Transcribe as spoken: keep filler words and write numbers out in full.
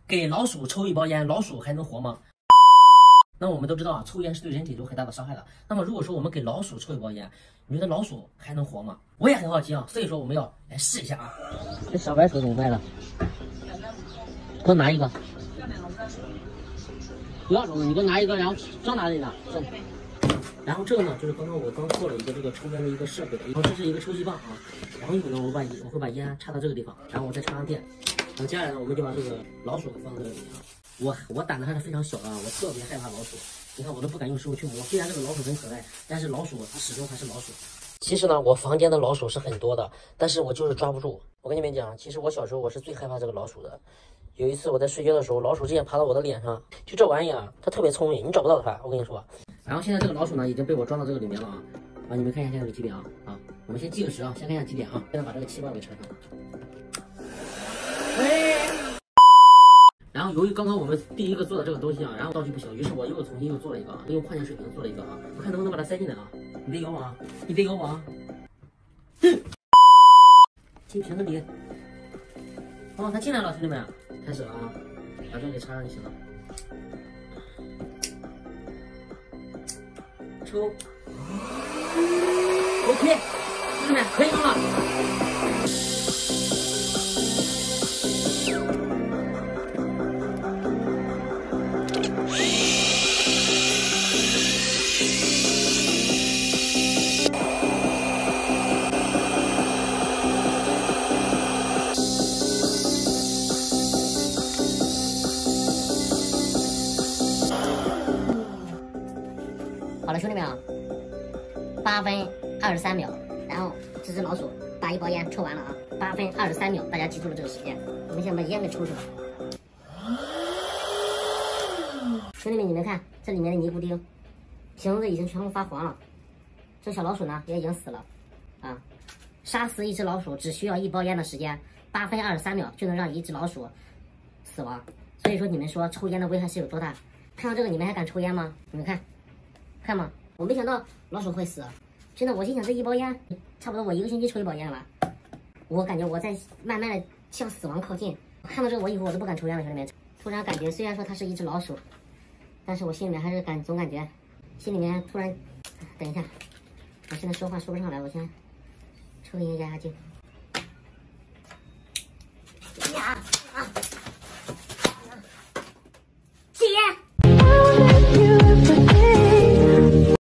给老鼠抽一包烟，老鼠还能活吗？那我们都知道啊，抽烟是对人体有很大的伤害的。那么如果说我们给老鼠抽一包烟，你觉得老鼠还能活吗？我也很好奇啊，所以说我们要来试一下啊。这小白鼠怎么办了？给我拿一个。不要中，你给我拿一个，然后装哪里呢？这。然后这个呢，就是刚刚我刚做了一个这个抽烟的一个设备，然后这是一个抽气棒啊。然后一会儿呢，我把我会把烟插到这个地方，然后我再插上电。然后接下来呢，我们就把这个老鼠放到这个里面啊。我我胆子还是非常小的啊，我特别害怕老鼠。你看我都不敢用手去摸，虽然这个老鼠很可爱，但是老鼠它始终还是老鼠。其实呢，我房间的老鼠是很多的，但是我就是抓不住。我跟你们讲，其实我小时候我是最害怕这个老鼠的。有一次我在睡觉的时候，老鼠直接爬到我的脸上，就这玩意儿，它特别聪明，你找不到它。我跟你说。然后现在这个老鼠呢已经被我装到这个里面了啊啊！你们看一下现在有几点啊啊！我们先计个时啊，先看一下几点啊。现在把这个气棒给插上。喂。然后由于刚刚我们第一个做的这个东西啊，然后道具不行，于是我又重新又做了一个啊，用矿泉水瓶做了一个啊，我看能不能把它塞进来啊？你得咬我啊！你得咬我啊！哼！进瓶子里。哦，它进来了，兄弟们，开始了啊！把这个给插上就行了。抽 ，OK， 兄弟们可以用了。 好了，兄弟们啊，八分二十三秒，然后这只老鼠把一包烟抽完了啊，八分二十三秒，大家记住了这个时间。我们先把烟给抽出来。兄弟们，你们看这里面的尼古丁，瓶子已经全部发黄了，这小老鼠呢也已经死了啊。杀死一只老鼠只需要一包烟的时间，八分二十三秒就能让一只老鼠死亡。所以说，你们说抽烟的危害是有多大？看到这个，你们还敢抽烟吗？你们看。看嘛，我没想到老鼠会死，真的，我心想这一包烟，差不多我一个星期抽一包烟了吧。我感觉我在慢慢的向死亡靠近。看到这个，我以后我都不敢抽烟了，兄弟们。突然感觉，虽然说它是一只老鼠，但是我心里面还是感总感觉，心里面突然，等一下，我现在说话说不上来，我先抽根烟压压惊。